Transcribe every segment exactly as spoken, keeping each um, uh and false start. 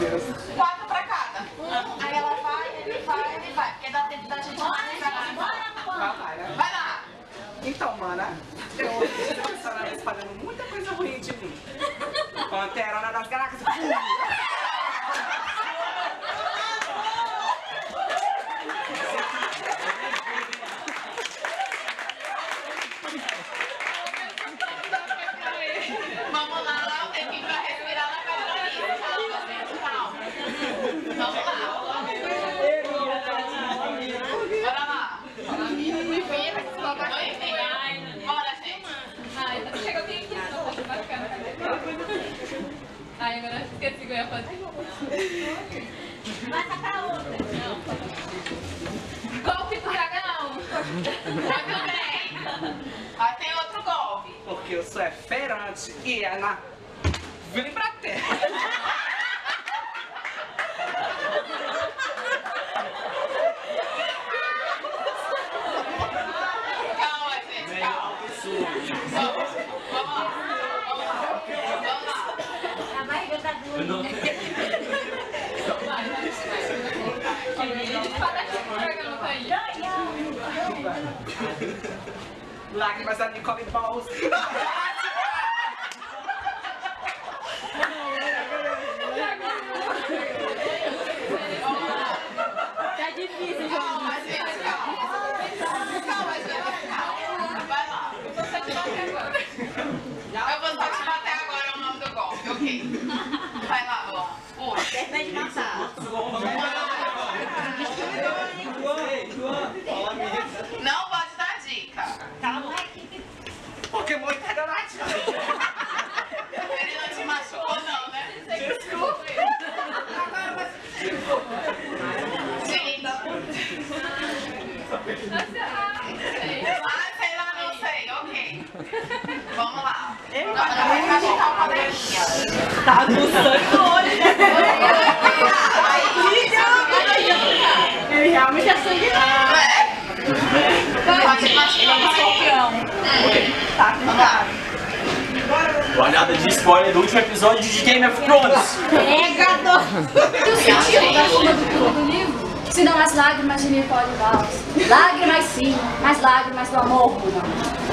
Deus. Quatro pra cada. Um, aí ela vai, ele vai, ele vai. Porque dá tempo da gente analisar mais embora. Vai, né? Vai lá. Então, mana, eu ouvi a senhora espalhando muita coisa ruim de mim. Panterona das Galáxias. Vamos lá, um tempinho pra respirar na calmaria. Calma, gente, calma. Vamos lá. Bora lá. Bora, gente. Ai, chega bem aqui, não, tá bacana. Ai, agora eu esqueci o que eu ia fazer. Passa pra outra. Golpe do dragão. Muito bem. Aí tem outro golpe. Porque eu sou é ferante e é na... Vem pra terra. Calma, gente, calma. Vamos, vamos lá. Vamos lá. Vamos lá. A barriga tá doendo. Vai, vai, vai. Ele fala que o dragão tá aí. Lágrimas da Nicole Balls. Tá difícil, João. Calma, gente, calma. Calma, gente, calma. Vai lá. Eu vou só te bater agora. Eu vou só te bater agora o nome do golpe, ok? Vai lá, ó. Pula. Termina de matar. Não pode dar dica. Calma. Porque muito é danadinho. Ele não te machucou, não, né? Desculpa. Gente. Ah, sei lá, não sei. Ok. Vamos lá. Agora vai machucar o coleguinha. Tá com sangue no olho, né? Ele realmente é sanguinário. Pode machucar o coleguinha. Tá com sangue. Olhada de spoiler do último episódio de Game of Thrones. Pegador. E o sentido da chuva do pulo do livro? Se não as lágrimas de Nicole Balls. Lágrimas sim, mas lágrimas do amor não.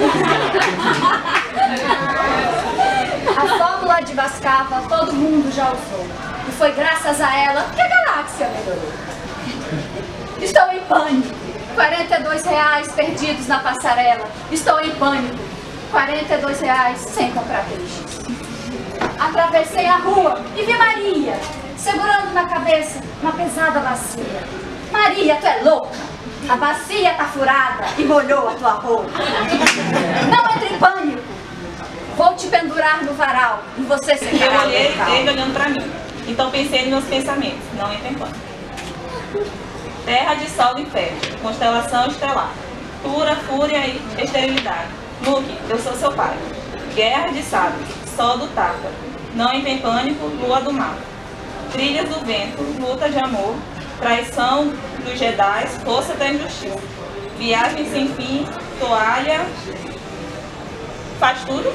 A fórmula de Vascava todo mundo já usou. E foi graças a ela que a galáxia melhorou. Estou em pânico. quarenta e dois reais perdidos na passarela. Estou em pânico. quarenta e dois reais sem comprar peixes. Atravessei a rua e vi Maria, segurando na cabeça uma pesada bacia. Maria, tu é louca? A bacia tá furada e molhou a tua roupa. Não entre em pânico. Vou te pendurar no varal e você se Eu olhei ele olhando pra mim. Então pensei nos meus pensamentos, não entrei em pânico. Terra de sol e inferno, constelação estelar, pura fúria e esterilidade. Luke, eu sou seu pai. Guerra de sábios, sol do Tártaro, não entre em pânico, lua do mar. Trilhas do vento, luta de amor, traição dos Jedi, força da injustiça. Viagem sem fim, toalha, faz tudo.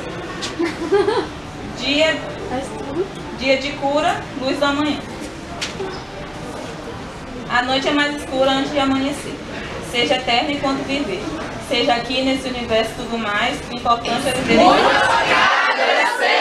Dia, dia de cura, luz do amanhã. A noite é mais escura antes de amanhecer. Seja eterno enquanto viver. Seja aqui nesse universo tudo mais, importância de viver.